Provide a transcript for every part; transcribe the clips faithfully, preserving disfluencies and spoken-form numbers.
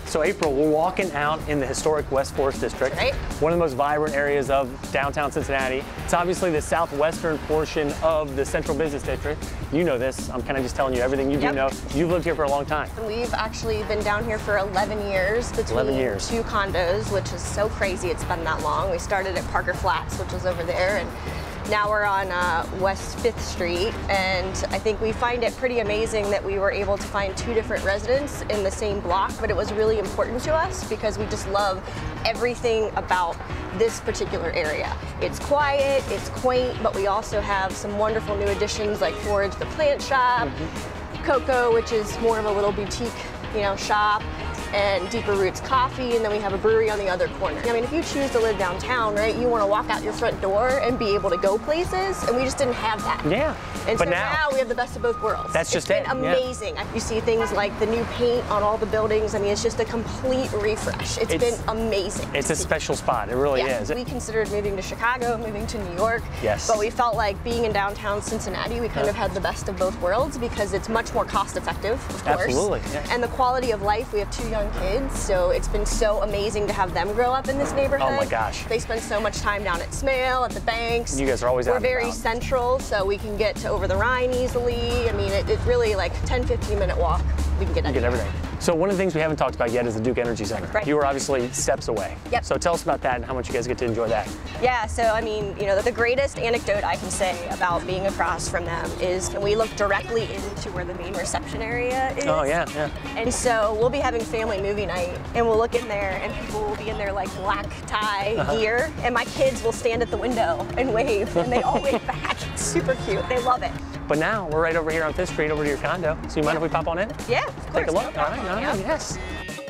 So April, we're walking out in the historic West Forest District, Right. one of the most vibrant areas of downtown Cincinnati. It's obviously the southwestern portion of the central business district. You know this, I'm kind of just telling you everything you do Yep. know. You've lived here for a long time. We've actually been down here for eleven years between eleven years. two condos, which is so crazy it's been that long. We started at Parker Flats, which was over there, and now we're on uh, West fifth Street, and I think we find it pretty amazing that we were able to find two different residents in the same block, but it was really important to us because we just love everything about this particular area. It's quiet, it's quaint, but we also have some wonderful new additions like Forage the Plant Shop, mm-hmm. Coco, which is more of a little boutique, you know, shop, and Deeper Roots Coffee, and then we have a brewery on the other corner. I mean, if you choose to live downtown, right, you want to walk out your front door and be able to go places, and we just didn't have that. Yeah. And but so now, now we have the best of both worlds. That's just it's it. been amazing. Yeah. You see things like the new paint on all the buildings. I mean, it's just a complete refresh. It's, It's- been amazing. It's a special spot. It really Yeah, is. we considered moving to Chicago, moving to New York. Yes. But we felt like being in downtown Cincinnati, we kind of had the best of both worlds because it's much more cost effective, of course. Absolutely, yeah. And the quality of life, we have two young kids, so it's been so amazing to have them grow up in this neighborhood. Oh my gosh. They spend so much time down at Smale, at the banks. You guys are always out We're and very about. central, so we can get to over the Rhine easily. I mean, it, it's really like ten, fifteen minute walk. We can get You get anywhere. everything. So one of the things we haven't talked about yet is the Duke Energy Center. Right. You are obviously steps away. Yep. So tell us about that and how much you guys get to enjoy that. Yeah, so I mean, you know, the greatest anecdote I can say about being across from them is we look directly into where the main reception area is. Oh yeah, yeah. And so we'll be having family movie night, and we'll look in there, and people will be in their like black tie Uh-huh. gear, and my kids will stand at the window and wave, and they all wave back. It's super cute. They love it. But now we're right over here on fifth Street over to your condo. So you mind if we pop on in? Yeah, of course. Take a look. No All right, problem. all right, Yeah. yes.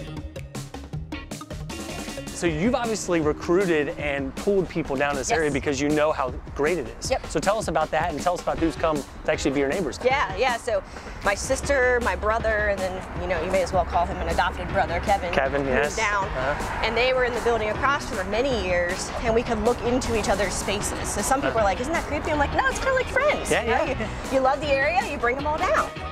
So you've obviously recruited and pulled people down to this Yes. area because you know how great it is. Yep. So tell us about that and tell us about who's come to actually be your neighbors. Yeah, yeah. So my sister, my brother, and then, you know, you may as well call him an adopted brother, Kevin. Kevin, moved yes. down. Uh-huh. And they were in the building across for many years, and we could look into each other's spaces. So some people are like, isn't that creepy? I'm like, no, it's kind of like friends. Yeah, you know? yeah. You, you love the area, you bring them all down.